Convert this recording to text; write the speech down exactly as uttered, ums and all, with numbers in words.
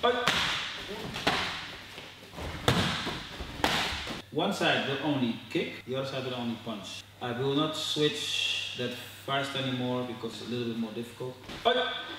One side will only kick, the other side will only punch. I will not switch that fast anymore because it's a little bit more difficult.